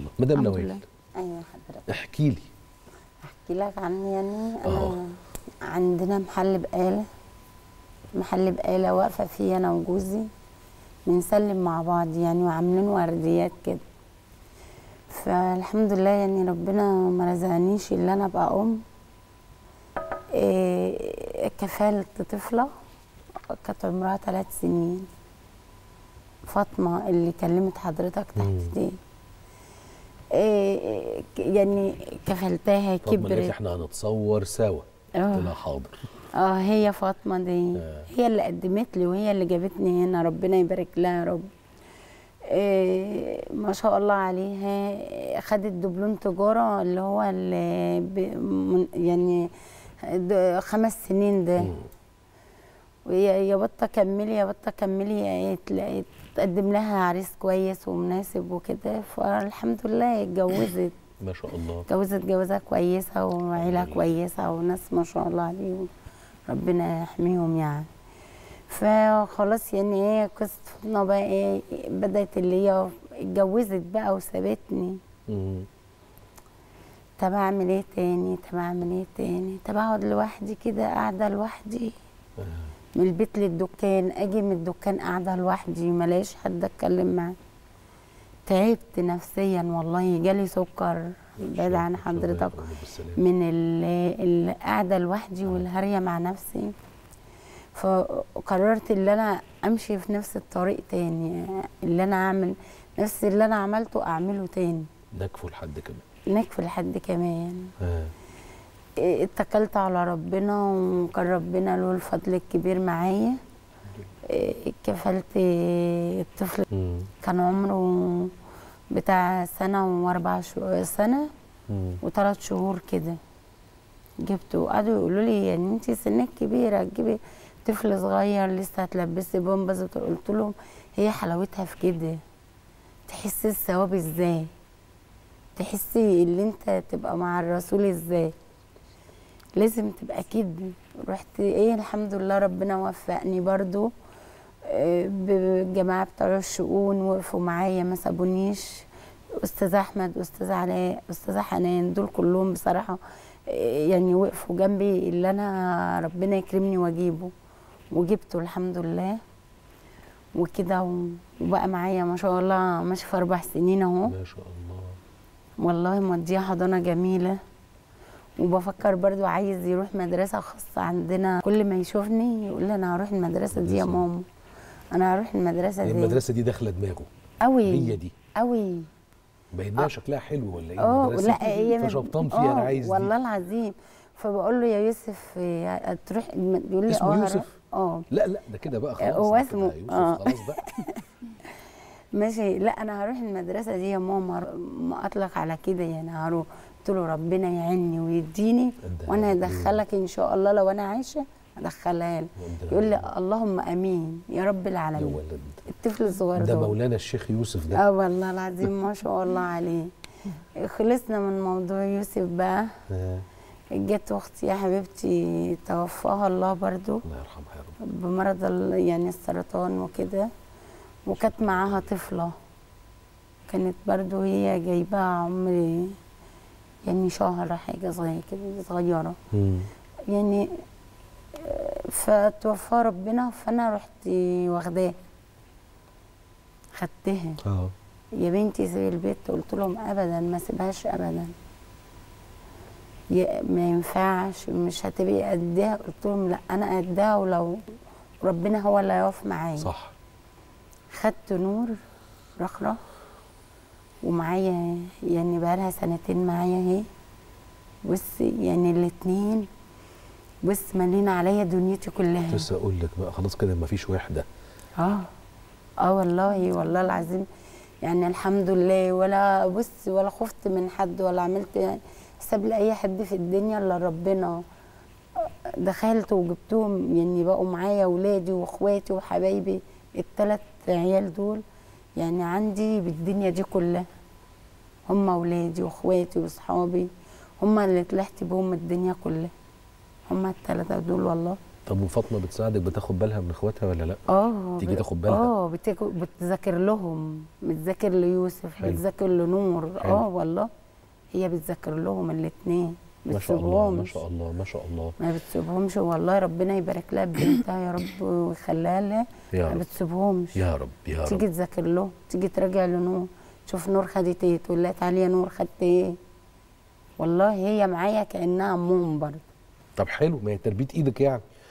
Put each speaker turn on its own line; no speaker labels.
مدام
الحمد
نوال.
لله. ايوه حضرتك.
احكي لي.
احكي لك عني يعني. انا عندنا محل بقاله واقفه فيه انا وجوزي، بنسلم مع بعض يعني، وعاملين ورديات كده. فالحمد لله يعني ربنا ما رزقنيش الا انا ابقى ام. كفالة طفله كانت عمرها 3 سنين، فاطمه اللي كلمت حضرتك تحت دي. يعني كفلتها
فاطمه قالت لي
كبرت.
احنا هنتصور سوا. قلت لها حاضر.
هي فاطمه دي هي اللي قدمت لي وهي اللي جابتني هنا، ربنا يبارك لها يا رب. ما شاء الله عليها، خدت دبلوم تجاره اللي هو يعني 5 سنين ده. يا بطه كملي يا بطه كملي، تقدم لها عريس كويس ومناسب وكده، فالحمد لله اتجوزت.
ما شاء الله.
اتجوزت جوازه كويسه وعيله كويسه وناس ما شاء الله عليهم، ربنا يحميهم يعني. فخلاص يعني ايه قصه فاطمه بقى ايه، بدات اللي هي اتجوزت بقى وسابتني. طب اعمل ايه تاني، طب اعمل ايه تاني، طب اقعد لوحدي كده، قاعده لوحدي من البيت للدكان، اجي من الدكان قاعده لوحدي ملاقيش حد اتكلم معاه. تعبت نفسيا والله، جالي سكر بعيد عن حضرتك من القعده لوحدي والهريه مع نفسي. فقررت ان انا امشي في نفس الطريق تاني، اللي انا اعمل نفس اللي انا عملته اعمله تاني.
نكفوا لحد كمان.
نكفي لحد كمان. اتكلت على ربنا وكان ربنا له الفضل الكبير معايا. كفلت الطفل كان عمره بتاع سنة و3 شهور كده. جبته وقعدوا يقولوا لي يعني انت سنك كبيره تجيبي طفل صغير لسه هتلبسي بامبز. قلت لهم هي حلاوتها في كده، تحسي الثواب ازاي، تحسي اللي انت تبقى مع الرسول ازاي، لازم تبقى كده. رحت الحمد لله ربنا وفقني برضو بالجماعه بتوع الشؤون، وقفوا معايا ما سابونيش. استاذ احمد، استاذ علاء، استاذه حنان، دول كلهم بصراحه يعني وقفوا جنبي اللي انا ربنا يكرمني واجيبه، وجبته الحمد لله وكده. وبقى معايا ما شاء الله ماشي في 4 سنين اهو.
ما شاء الله
والله موديه حضانه جميله. وبفكر برضو عايز يروح مدرسه خاصه عندنا، كل ما يشوفني يقول لي انا هروح المدرسه دي يا ماما، انا هروح المدرسه دي.
المدرسه دي داخله دماغه
قوي،
هي دي
قوي.
باينها شكلها حلو ولا ايه المدرسه؟
لا هي
فشبطان فيها انا عايز
والله
دي.
العظيم. فبقول له يا يوسف تروح، يقول لي
اسمه يوسف؟
لا
ده كده بقى خلاص،
هو اسمه
يوسف خلاص بقى.
ماشي. لا انا هروح المدرسه دي يا ماما، ما اطلق على كده يعني هروح. قلت له ربنا يعيني ويديني وانا هدخلك ان شاء الله، لو انا عايشه هدخلها لك. يقول لي اللهم امين يا رب العالمين.
يا ولد
الطفل الصغير
ده مولانا الشيخ يوسف ده.
والله العظيم ما شاء الله عليه. خلصنا من موضوع يوسف بقى. جت اختي يا حبيبتي توفاها الله برضو،
الله يرحمها يا رب،
بمرض يعني السرطان وكده. وكانت معاها طفله كانت برضو هي جايباها عمري يعني شهر حاجه زي كده صغيره يعني. فتوفى ربنا، فانا رحت واخداها خدتها. يا بنتي سيبي البيت. قلت لهم ابدا ما سيبهاش ابدا، ما ينفعش، مش هتبقي قدها. قلت لهم لا انا قدها، ولو ربنا هو اللي هيقف معايا.
صح.
خدت نور رخرة ومعايا يعني بقالها 2 سنين معايا اهي. بص يعني الاتنين بص مالين عليا دنيتي كلها.
لسه اقول لك بقى خلاص كده مفيش وحده.
والله العظيم يعني الحمد لله. ولا بص ولا خفت من حد ولا عملت حساب لاي حد في الدنيا الا ربنا. دخلت وجبتهم يعني بقوا معايا اولادي واخواتي وحبايبي. ال3 عيال دول يعني عندي بالدنيا دي كلها، هم اولادي واخواتي واصحابي، هم اللي طلعت بهم الدنيا كلها، هم ال3 دول والله.
طب وفاطمه بتساعدك، بتاخد بالها من اخواتها ولا لا؟ تيجي تاخد بالها؟
بتذاكر لهم، بتذاكر ليوسف،
حلو.
بتذاكر لنور.
حلو.
والله هي بتذاكر لهم الاثنين،
ما شاء الله ما شاء الله ما شاء الله.
ما بتسيبهمش والله. ربنا يبارك لها ببنتها يا رب ويخليها لها.
يا
ما
رب
بتسيبهمش.
يا رب يا
تيجي
رب.
تذاكر له، تيجي تراجع لنور، تشوف نور خدت ايه، تقول لها تعالي يا نور خدت ايه. والله هي معايا كانها امهم برضه.
طب حلو، ما هي تربيه ايدك يعني.